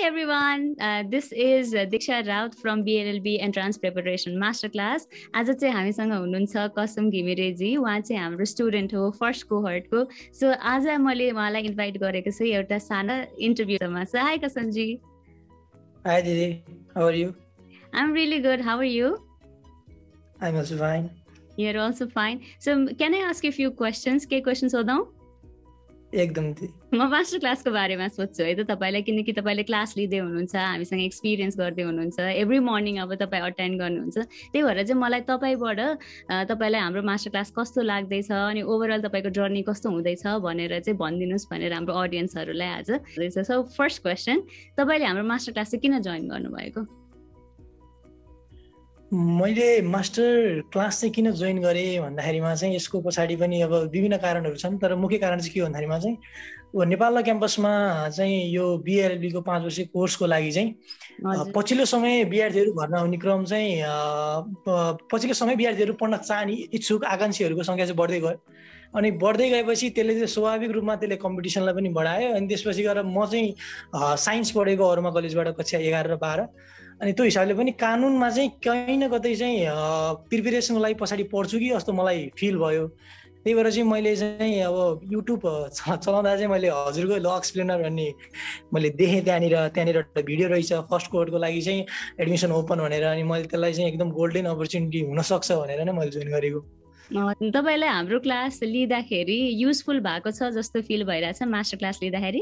everyone. This is Diksha Raut from BLLB Entrance Preparation Masterclass. आज चाहिँ हामीसँग हुनुहुन्छ कसम घिमिरेजी. उहाँ चाहिँ हाम्रो स्टुडेन्ट हो फर्स्ट कोहर्टको. सो आज मैले उहाँलाई इन्भाइट गरेको छु एउटा सानो इन्टरभ्यूमा. So hi Kasamji. Hi Didi, how are you? I'm really good. How are you? I'm also fine. You're also fine. So can I ask you a few questions? के questions सोधौँ? एकदम दिदी. म मास्टर क्लासको बारेमा सोध्छु है त तपाईलाई, किनकि तपाईले क्लास लिँदै हुनुहुन्छ, हामीसँग एक्सपिरियन्स गर्दै हुनुहुन्छ, एभ्री मर्निङ अब तपाईँ अटेन्ड गर्नुहुन्छ. त्यही भएर चाहिँ मलाई तपाईबाट तपाईलाई हाम्रो मास्टर क्लास कस्तो लाग्दैछ अनि ओभरअल तपाईको जर्नी कस्तो हुँदैछ भनेर चाहिँ भनिदिनुस् भनेर हाम्रो अडियन्सहरूलाई आज. सो फर्स्ट क्वेशन, तपाईले हाम्रो मास्टर क्लास चाहिँ किन जोइन गर्नुभएको? मैले मास्टर क्लास चाहिँ किन जोइन गरेँ भन्दाखेरिमा चाहिँ यसको पछाडि पनि अब विभिन्न कारणहरू छन्, तर मुख्य कारण चाहिँ के भन्दाखेरिमा चाहिँ नेपाल क्याम्पसमा चाहिँ यो BLLB को 5 वर्षीय कोर्सको लागि चाहिँ पछिल्लो समय विद्यार्थीहरू भर्ना हुने क्रम चाहिँ पछिल्लो समय विद्यार्थीहरू पढ्न चाहने इच्छुक आकांक्षीहरूको सङ्ख्या चाहिँ बढ्दै गयो. अनि बढ्दै गएपछि त्यसले चाहिँ स्वाभाविक रूपमा त्यसले कम्पिटिसनलाई पनि बढायो. अनि त्यसपछि गएर म चाहिँ साइन्स पढेको अरूमा कलेजबाट कक्षा 11 र 12. अनि त्यो हिसाबले पनि कानुनमा चाहिँ कहीँ न कतै चाहिँ प्रिपेरेसनको लागि पछाडि पढ्छु कि जस्तो मलाई फिल भयो. त्यही भएर चाहिँ मैले चाहिँ अब युट्युब चलाउँदा चाहिँ मैले हजुरको ल एक्सप्लेनर भन्ने मैले देखेँ. त्यहाँनिर एउटा भिडियो रहेछ फर्स्ट कोर्टको लागि चाहिँ एडमिसन ओपन भनेर. अनि मैले त्यसलाई चाहिँ एकदम गोल्डन अपर्च्युनिटी हुनसक्छ भनेर नै मैले जोइन गरेको. तपाईलाई हाम्रो क्लास लिँदाखेरि युजफुल भएको छ जस्तो फिल भइरहेछ मास्टर क्लास लिँदाखेरि?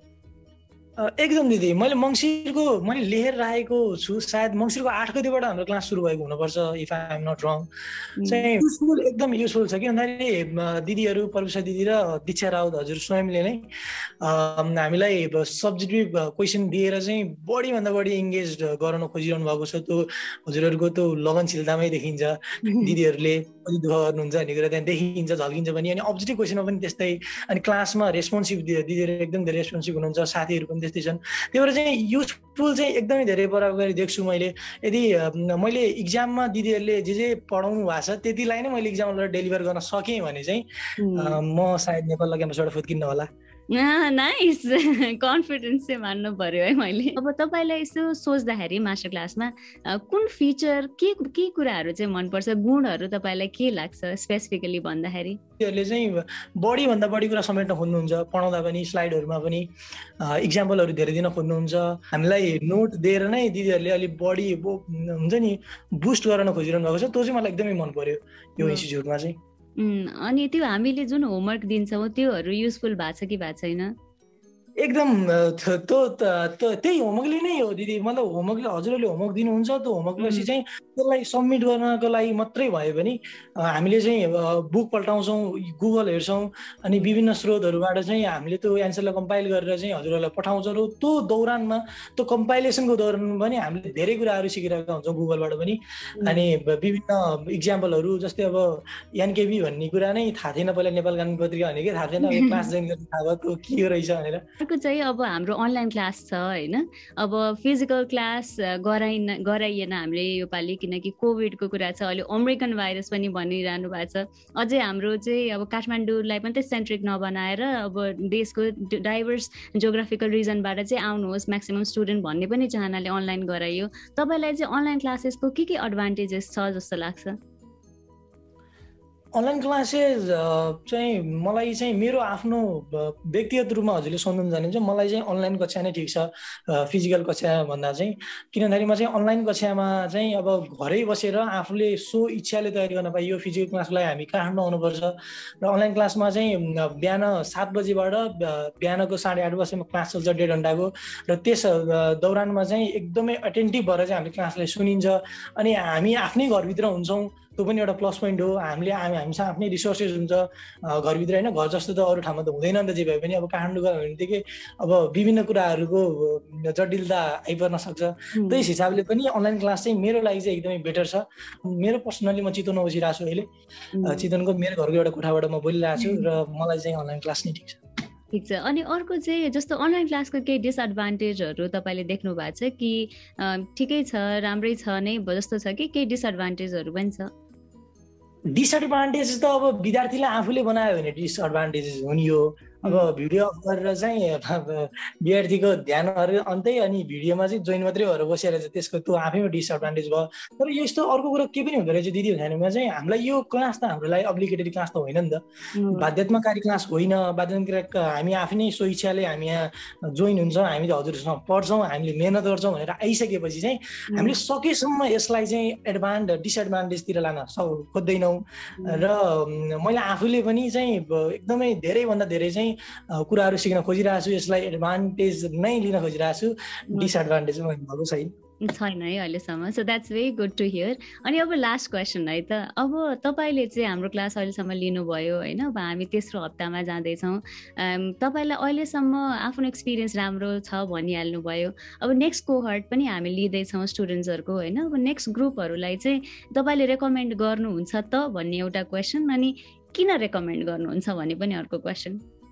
एकदम दिदी. मैले मैले लेखेर राखेको छु, सायद मङ्सिरको 8 गतिबाट हाम्रो क्लास सुरु भएको हुनुपर्छ if I am not wrong. चाहिँ युजफुल, एकदम युजफुल छ कि भन्दाखेरि दिदीहरू प्रभुषा दिदी र दीक्षा राउत हजुर स्वयंले नै हामीलाई सब्जेक्टिभ क्वेसन दिएर चाहिँ बढीभन्दा बढी इङ्गेज गराउन खोजिरहनु भएको छ. त्यो हजुरहरूको त्यो लगनशीलतामै देखिन्छ. दिदीहरूले कति दुःख गर्नुहुन्छ भन्ने कुरा त्यहाँ देखिन्छ, झल्किन्छ पनि. अनि अब्जेक्टिभ क्वेसनमा पनि त्यस्तै. अनि क्लासमा रेस्पोन्सिभ दिदीहरू एकदम धेरै रेस्पोन्सिभ हुनुहुन्छ, साथीहरू पनि त्यस्तै छन्. त्यही भएर चाहिँ युजफुल चाहिँ एकदमै धेरै प्रभावकारी देख्छु मैले. यदि मैले इक्जाममा दिदीहरूले जे पढाउनु भएको छ त्यतिलाई नै मैले इक्जामबाट डेलिभर गर्न सकेँ भने चाहिँ म सायद नेपाल क्याम्पसबाट फुत्किन्न होला. नाइस. कन्फिडेन्स चाहिँ मान्नु पर्यो है मैले. अब तपाईलाई यसो सोच्दाखेरि मास्टर क्लासमा कुन फिचर के कुराहरू चाहिँ मनपर्छ, गुणहरू तपाईलाई के लाग्छ स्पेसिफिकली भन्दाखेरि? तिनीहरूले चाहिँ बढीभन्दा बढी कुरा समेट्न खोज्नुहुन्छ, पढाउँदा पनि स्लाइडहरूमा पनि इक्जाम्पलहरू धेरै दिन खोज्नुहुन्छ. हामीलाई नोट दिएर नै दिदीहरूले अलिक बढी हुन्छ नि बुस्ट गर्न खोजिरहनु भएको छ. त्यो चाहिँ मलाई एकदमै मन पर्यो यो इन्स्टिट्युटमा चाहिँ. अनि त्यो हामीले जुन होमवर्क दिन्छौँ त्योहरू युजफुल भएको छ कि भएको छैन? एकदम त्यही होमवर्कले नै हो दिदी. मतलब होमवर्कले हजुरहरूले होमवर्क दिनुहुन्छ, त्यो होमवर्क पछि चाहिँ त्यसलाई सब्मिट गर्नको लागि मात्रै भयो भने हामीले चाहिँ बुक पल्टाउँछौँ, गुगल हेर्छौँ, अनि विभिन्न स्रोतहरूबाट चाहिँ हामीले त्यो एन्सरलाई कम्पाइल गरेर चाहिँ हजुरहरूलाई पठाउँछौँ. र त्यो दौरानमा, त्यो कम्पाइलेसनको दौरानमा पनि हामीले धेरै कुराहरू सिकिरहेका हुन्छौँ गुगलबाट पनि. अनि विभिन्न इक्जाम्पलहरू जस्तै अब एनकेबी भन्ने कुरा नै थाहा थिएन पहिला, नेपाल कानुन पत्रिका भनेकै थाहा थिएन. क्लास जोइन गर्न थाहा भयो त्यो के रहेछ भनेर. चाहिँ अब हाम्रो अनलाइन क्लास छ होइन, अब फिजिकल क्लास गराइएन हामीले योपालि, किनकि कोभिडको कुरा छ, अहिले अमेरिकन भाइरस पनि भनिरहनु भएको छ. अझै हाम्रो चाहिँ अब काठमाडौँलाई पनि त्यही सेन्ट्रिक नबनाएर अब देशको डाइभर्स जियोग्राफिकल रिजनबाट चाहिँ आउनुहोस् म्याक्सिमम स्टुडेन्ट भन्ने पनि चाहनाले अनलाइन गराइयो. तपाईँलाई चाहिँ अनलाइन क्लासेसको के एडभान्टेजेस छ जस्तो लाग्छ? अनलाइन क्लासेस चाहिँ मलाई चाहिँ मेरो आफ्नो व्यक्तिगत रूपमा हजुरले सोध्नु जाने चाहिँ मलाई चाहिँ अनलाइन कक्षा नै ठिक छ फिजिकल कक्षा भन्दा चाहिँ. किन भन्दाखेरिमा चाहिँ अनलाइन कक्षामा चाहिँ अब घरै बसेर आफूले सो इच्छाले तयारी गर्न पाइयो. फिजिकल क्लासलाई हामी काठमाडौँ आउनुपर्छ र अनलाइन क्लासमा चाहिँ बिहान 7 बजीबाट बिहानको 8:30 बजेसम्म क्लास चल्छ 1.5 घन्टाको. र त्यस दौरानमा चाहिँ एकदमै अटेन्टिभ भएर चाहिँ हामीले क्लासलाई सुनिन्छ. अनि हामी आफ्नै घरभित्र हुन्छौँ, त्यो पनि एउटा प्लस पोइन्ट हो. हामीसँग आफ्नै रिसोर्सेस हुन्छ घरभित्र होइन. घर जस्तो त अरू ठाउँमा त हुँदैन नि त. जे भए पनि अब काठमाडौँ गयो भनेदेखि अब विभिन्न कुराहरूको जटिलता आइपर्न सक्छ. त्यही हिसाबले पनि अनलाइन क्लास चाहिँ मेरो लागि चाहिँ एकदमै बेटर छ. मेरो पर्सनली म चितवनमा बसिरहेको छु अहिले. चितवनको मेरो घरको एउटा कोठाबाट म बोलिरहेको छु र मलाई चाहिँ अनलाइन क्लास नै ठिक छ. ठिक छ. अनि अर्को चाहिँ जस्तो अनलाइन क्लासको केही डिसएडभान्टेजहरू तपाईँले देख्नु भएको छ कि ठिकै छ, राम्रै छ नै जस्तो छ कि केही डिसएडभान्टेजहरू पनि छ? डिसएडभान्टेज त अब विद्यार्थीले आफूले बनायो भने डिसएडभान्टेजेस हो नि. यो अब भिडियो अफ गरेर चाहिँ विद्यार्थीको ध्यानहरू अन्तै अनि भिडियोमा चाहिँ जोइन मात्रै भएर बसेर चाहिँ त्यसको त्यो आफैमा डिसएडभान्टेज भयो। तर यस्तो अर्को कुरा के पनि हुँदो रहेछ दिदी भन्दाखेरिमा चाहिँ हामीलाई यो क्लास त हाम्रो लागि अब्लिगेटरी क्लास त होइन नि त, बाध्यात्मकारी क्लास होइन। बाध्यात्मक हामी आफै नै स्वेच्छाले हामी यहाँ जोइन हुन्छौँ, हामी हजुरसँग पढ्छौँ, हामीले मेहनत गर्छौँ भनेर आइसकेपछि चाहिँ हामीले सकेसम्म यसलाई चाहिँ डिसएडभान्टेजतिर लान खोज्दैनौँ। र मैले आफूले पनि चाहिँ एकदमै धेरैभन्दा धेरै चाहिँ कुराहरू सिक्न खोजिरहेको छु, यसलाई एडभान्टेज नै लिन खोजिरहेको छु, डिसएडभान्टेज भएको छैन है अहिलेसम्म। So that's very good to hear. अनि अब लास्ट क्वेसन है त, अब तपाईँले चाहिँ हाम्रो क्लास अहिलेसम्म लिनुभयो होइन, अब हामी तेस्रो हप्तामा जाँदैछौँ, तपाईँलाई अहिलेसम्म आफ्नो एक्सपिरियन्स राम्रो छ भनिहाल्नु भयो। अब नेक्स्ट कोहर्ट पनि हामी लिँदैछौँ स्टुडेन्ट्सहरूको होइन, अब नेक्स्ट ग्रुपहरूलाई चाहिँ तपाईँले रेकमेन्ड गर्नुहुन्छ त भन्ने एउटा क्वेसन, अनि किन रेकमेन्ड गर्नुहुन्छ भने पनि अर्को क्वेसन।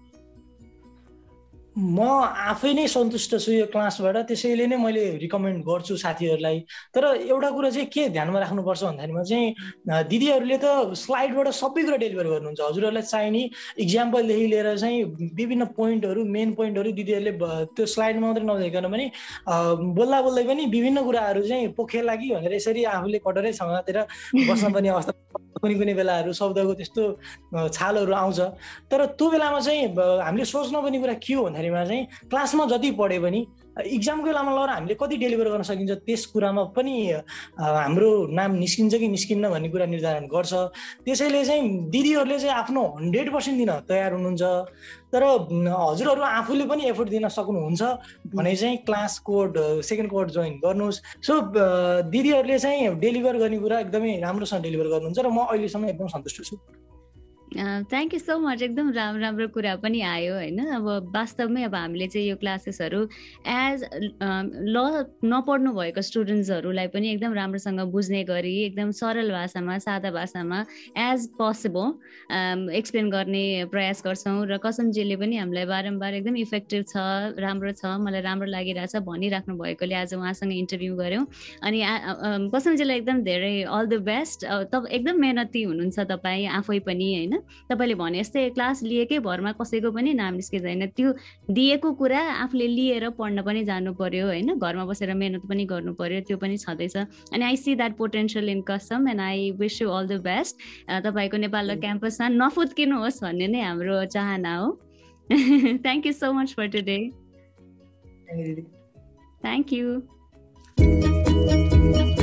म आफै नै सन्तुष्ट छु यो क्लासबाट, त्यसैले नै मैले रिकमेन्ड गर्छु साथीहरूलाई। तर एउटा कुरा चाहिँ के ध्यानमा राख्नुपर्छ भन्दाखेरिमा चाहिँ दिदीहरूले त स्लाइडबाट सबै कुरा डेलिभर गर्नुहुन्छ। हजुरहरूलाई चाहिने इक्जाम्पलदेखि लिएर चाहिँ विभिन्न पोइन्टहरू, मेन पोइन्टहरू दिदीहरूले त्यो स्लाइडमा मात्रै नदेखिकन पनि बोल्दा बोल्दै पनि विभिन्न कुराहरू चाहिँ पोखेला कि भनेर यसरी आफूले कटरै समातेर बस्न पनि अवस्था कुनै कुनै बेलाहरू शब्दको त्यस्तो छालहरू आउँछ। तर त्यो बेलामा चाहिँ हामीले सोच्नुपर्ने कुरा के हो भन्दाखेरिमा चाहिँ क्लासमा जति पढे पनि इक्जामको बेलामा लगेर हामीले कति डेलिभर गर्न सकिन्छ त्यस कुरामा पनि हाम्रो नाम निस्किन्छ कि निस्किन्न भन्ने कुरा निर्धारण गर्छ। त्यसैले चाहिँ दिदीहरूले चाहिँ आफ्नो 100% दिन तयार हुनुहुन्छ। तर हजुरहरू आफूले पनि एफोर्ट दिन सक्नुहुन्छ भने चाहिँ class code second code join गर्नुहोस्। सो दिदीहरूले चाहिँ डेलिभर गर्ने कुरा एकदमै राम्रोसँग डेलिभर गर्नुहुन्छ र म अहिलेसम्म एकदम सन्तुष्ट छु। Thank you so much. एकदम राम्रो कुरा पनि आयो होइन। अब वास्तवमै अब हामीले चाहिँ यो क्लासेसहरू एज ल नपढ्नु भएको स्टुडेन्ट्सहरूलाई पनि एकदम राम्रोसँग बुझ्ने गरी एकदम सरल भाषामा, सादा भाषामा एज पोसिबल एक्सप्लेन गर्ने प्रयास गर्छौँ। र कसमजीले पनि हामीलाई बारम्बार एकदम इफेक्टिभ छ, राम्रो छ, मलाई राम्रो लागिरहेछ भनिराख्नु भएकोले आज उहाँसँग इन्टरभ्यू गऱ्यौँ। अनि कसमजीलाई एकदम धेरै अल द बेस्ट। एकदम मेहनती हुनुहुन्छ तपाईँ आफै पनि होइन। तपाईँले भने जस्तै क्लास लिएकै भरमा कसैको पनि नाम निस्किँदैन, त्यो दिएको कुरा आफूले लिएर पढ्न पनि जानु पर्यो होइन, घरमा बसेर मेहनत पनि गर्नु पर्यो, त्यो पनि छँदैछ। अनि I see that potential in Kasam and I wish you all the best. तपाईँको नेपाल क्याम्पसमा नफुत्किनुहोस् भन्ने नै हाम्रो चाहना हो। Thank you so much for today. Thank you.